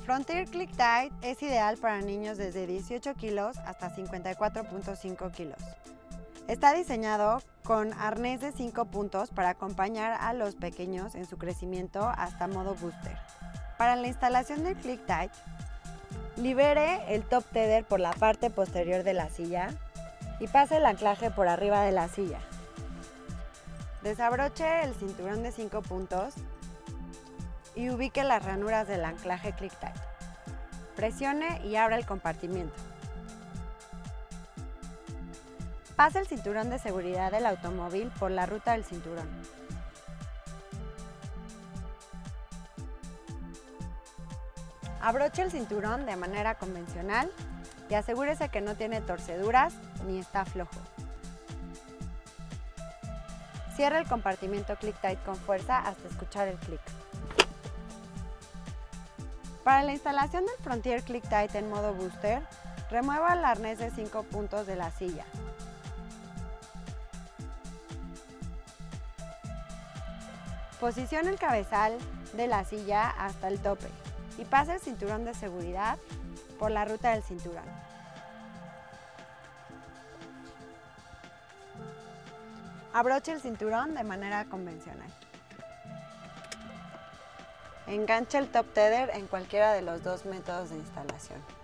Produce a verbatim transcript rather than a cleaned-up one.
Frontier Click Tight es ideal para niños desde dieciocho kilos hasta cincuenta y cuatro punto cinco kilos. Está diseñado con arnés de cinco puntos para acompañar a los pequeños en su crecimiento hasta modo booster. Para la instalación del Click Tight, libere el top tether por la parte posterior de la silla y pase el anclaje por arriba de la silla. Desabroche el cinturón de cinco puntos y ubique las ranuras del anclaje Click Tight. Presione y abra el compartimiento. Pase el cinturón de seguridad del automóvil por la ruta del cinturón. Abroche el cinturón de manera convencional y asegúrese que no tiene torceduras ni está flojo. Cierre el compartimiento Click Tight con fuerza hasta escuchar el clic. Para la instalación del Frontier Click Tight en modo booster, remueva el arnés de cinco puntos de la silla. Posicione el cabezal de la silla hasta el tope y pase el cinturón de seguridad por la ruta del cinturón. Abroche el cinturón de manera convencional. Enganche el top tether en cualquiera de los dos métodos de instalación.